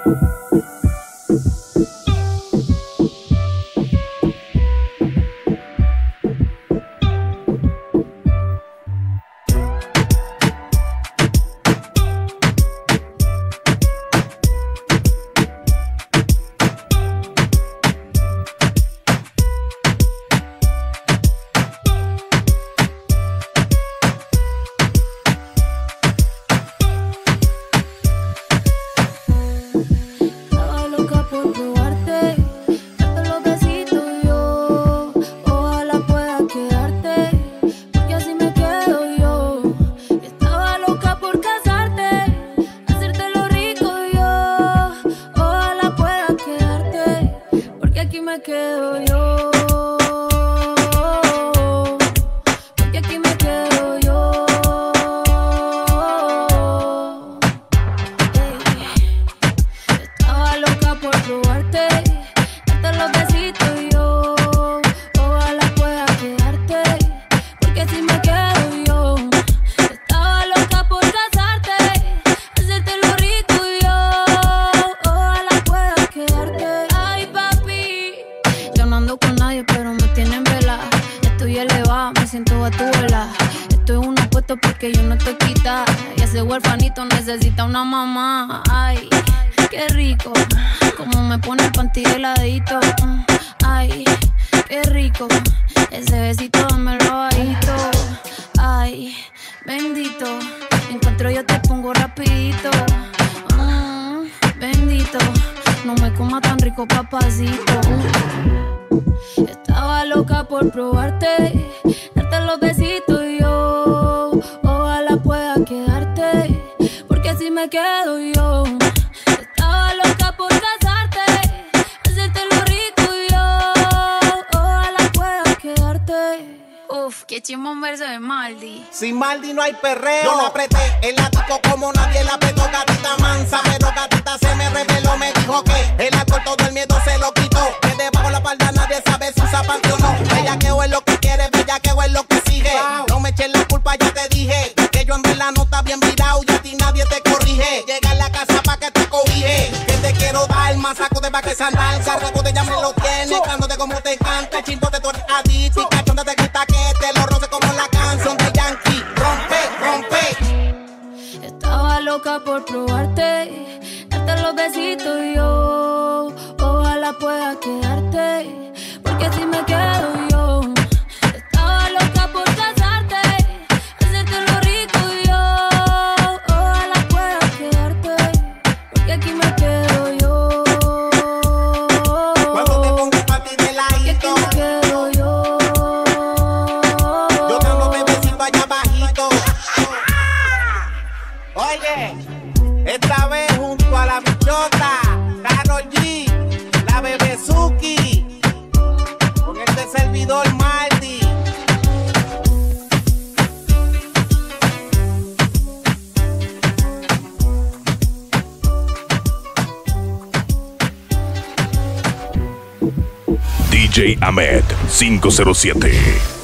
Porque yo no estoy quita y ese huerfanito necesita una mamá. Ay, qué rico, como me pone el panty heladito. Ay, qué rico, ese besito dámelo bajito. Ay, bendito, encuentro yo te pongo rapidito. Bendito, no me coma tan rico papacito. Estaba loca por probarte, darte los besitos y yo ojalá pueda quedarte, porque así me quedo yo. Estaba loca por casarte, hacerte lo rico y yo ojalá pueda quedarte. Uf, qué chimbo un verso de Maldi. Sin Maldi no hay perreo. Yo la apreté el ático como nadie la apretó, gatita mansa, pero gatita se me reveló, me dijo que el alcohol todo el miedo se lo quitó, que debajo la espalda nadie sabe si usa panty o no. Bellaqueo es lo que quiere, bellaqueo es lo que sigue. No me eches la culpa, ya te dije que yo en verdad no está bien virado y a ti nadie te corrige. Llega a la casa pa' que te cobije, que te quiero dar más saco de pa' que se andar. Carrego de ya me lo tienes, cándote como te encanta, chimbo de tu adicto y cachonda te grita que te lo roce como la canción de Yankee. Rompe, rompe. Estaba loca por probarte, darte los besitos y yo ojalá pueda quedarte, porque así me quedo yo. Estaba loca por casarte, hacerte lo rico y yo ojalá pueda quedarte, porque aquí me quedo yo. Cuando te pongo pa' ti de ladito, aquí me quedo yo. Yo te ando bebecito allá bajito. Oye, esta vez junto a la bichota, Karol G, la Bebezuki, con este servidor Maldi. DJ Ahmed 507.